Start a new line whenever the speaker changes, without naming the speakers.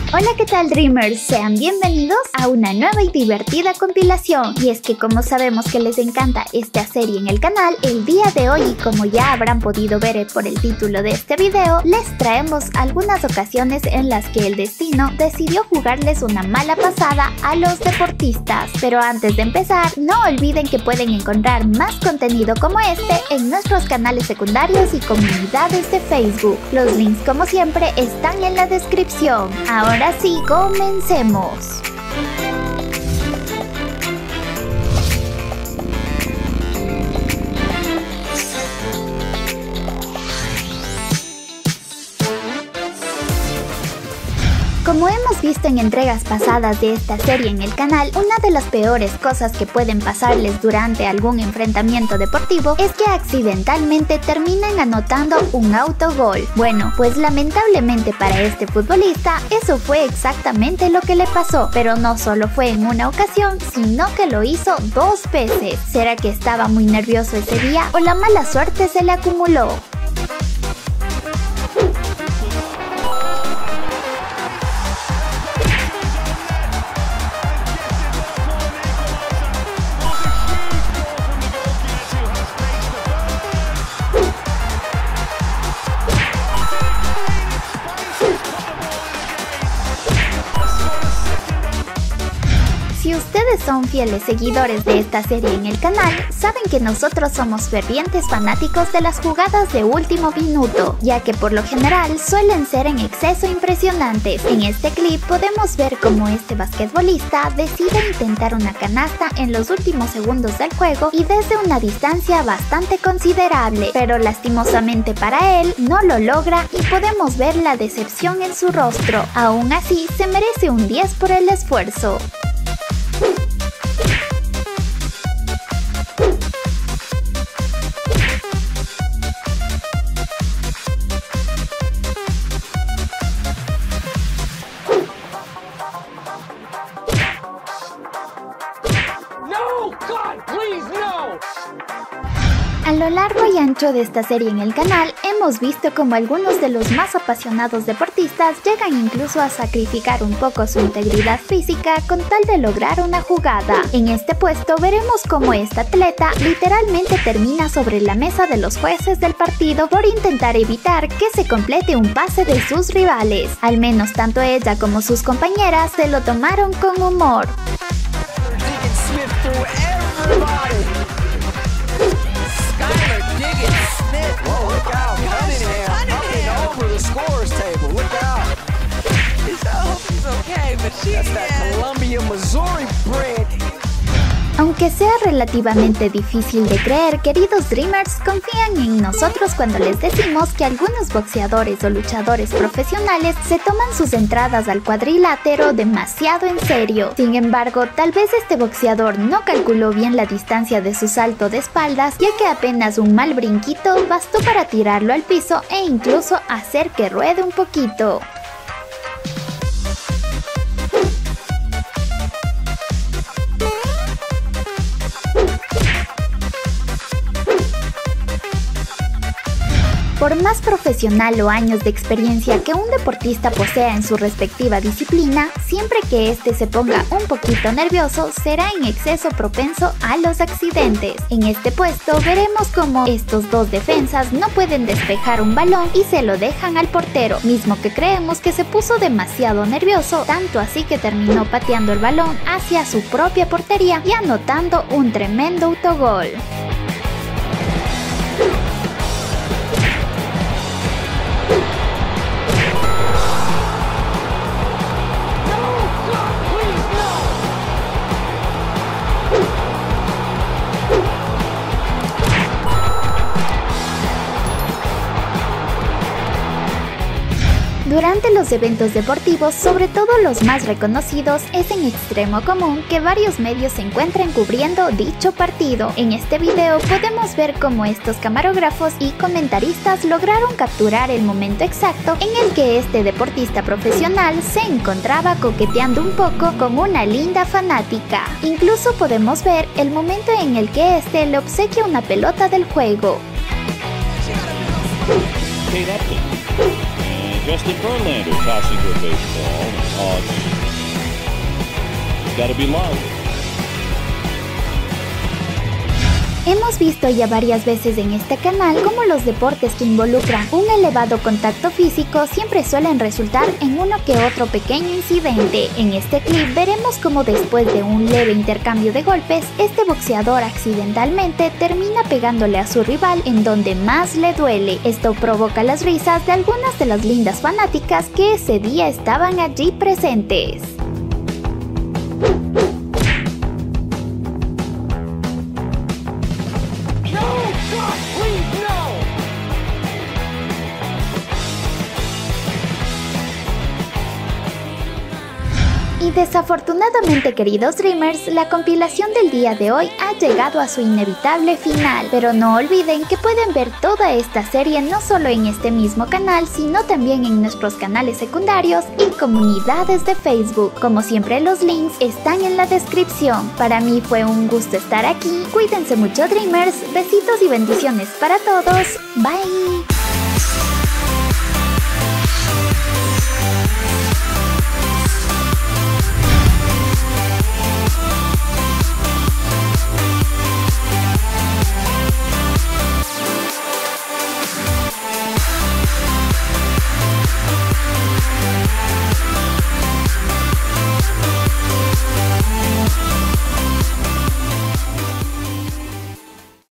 Hola, ¿qué tal, Dreamers? Sean bienvenidos a una nueva y divertida compilación. Y es que como sabemos que les encanta esta serie en el canal, el día de hoy, y como ya habrán podido ver por el título de este video, les traemos algunas ocasiones en las que el destino decidió jugarles una mala pasada a los deportistas. Pero antes de empezar, no olviden que pueden encontrar más contenido como este en nuestros canales secundarios y comunidades de Facebook. Los links, como siempre, están en la descripción. Ahora sí, comencemos. Como hemos visto en entregas pasadas de esta serie en el canal, una de las peores cosas que pueden pasarles durante algún enfrentamiento deportivo es que accidentalmente terminan anotando un autogol. Bueno, pues lamentablemente para este futbolista eso fue exactamente lo que le pasó, pero no solo fue en una ocasión, sino que lo hizo 2 veces. ¿Será que estaba muy nervioso ese día o la mala suerte se le acumuló? Si ustedes son fieles seguidores de esta serie en el canal, saben que nosotros somos fervientes fanáticos de las jugadas de último minuto, ya que por lo general suelen ser en exceso impresionantes. En este clip podemos ver cómo este basquetbolista decide intentar una canasta en los últimos segundos del juego y desde una distancia bastante considerable, pero lastimosamente para él no lo logra y podemos ver la decepción en su rostro. Aún así, se merece un 10 por el esfuerzo. A lo largo y ancho de esta serie en el canal, hemos visto como algunos de los más apasionados deportistas llegan incluso a sacrificar un poco su integridad física con tal de lograr una jugada. En este puesto veremos cómo esta atleta literalmente termina sobre la mesa de los jueces del partido por intentar evitar que se complete un pase de sus rivales. Al menos tanto ella como sus compañeras se lo tomaron con humor. Aunque sea relativamente difícil de creer, queridos Dreamers, confían en nosotros cuando les decimos que algunos boxeadores o luchadores profesionales se toman sus entradas al cuadrilátero demasiado en serio. Sin embargo, tal vez este boxeador no calculó bien la distancia de su salto de espaldas, ya que apenas un mal brinquito bastó para tirarlo al piso e incluso hacer que ruede un poquito. Por más profesional o años de experiencia que un deportista posea en su respectiva disciplina, siempre que éste se ponga un poquito nervioso, será en exceso propenso a los accidentes. En este puesto veremos cómo estos dos defensas no pueden despejar un balón y se lo dejan al portero, mismo que creemos que se puso demasiado nervioso, tanto así que terminó pateando el balón hacia su propia portería y anotando un tremendo autogol. Durante los eventos deportivos, sobre todo los más reconocidos, es en extremo común que varios medios se encuentren cubriendo dicho partido. En este video podemos ver cómo estos camarógrafos y comentaristas lograron capturar el momento exacto en el que este deportista profesional se encontraba coqueteando un poco con una linda fanática. Incluso podemos ver el momento en el que este le obsequia una pelota del juego.
Justin Verlander tossing her baseball. Gotta be love.
Hemos visto ya varias veces en este canal cómo los deportes que involucran un elevado contacto físico siempre suelen resultar en uno que otro pequeño incidente. En este clip veremos cómo después de un leve intercambio de golpes, este boxeador accidentalmente termina pegándole a su rival en donde más le duele. Esto provoca las risas de algunas de las lindas fanáticas que ese día estaban allí presentes. Y desafortunadamente, queridos Dreamers, la compilación del día de hoy ha llegado a su inevitable final, pero no olviden que pueden ver toda esta serie no solo en este mismo canal, sino también en nuestros canales secundarios y comunidades de Facebook. Como siempre, los links están en la descripción. Para mí fue un gusto estar aquí, cuídense mucho Dreamers, besitos y bendiciones para todos, bye.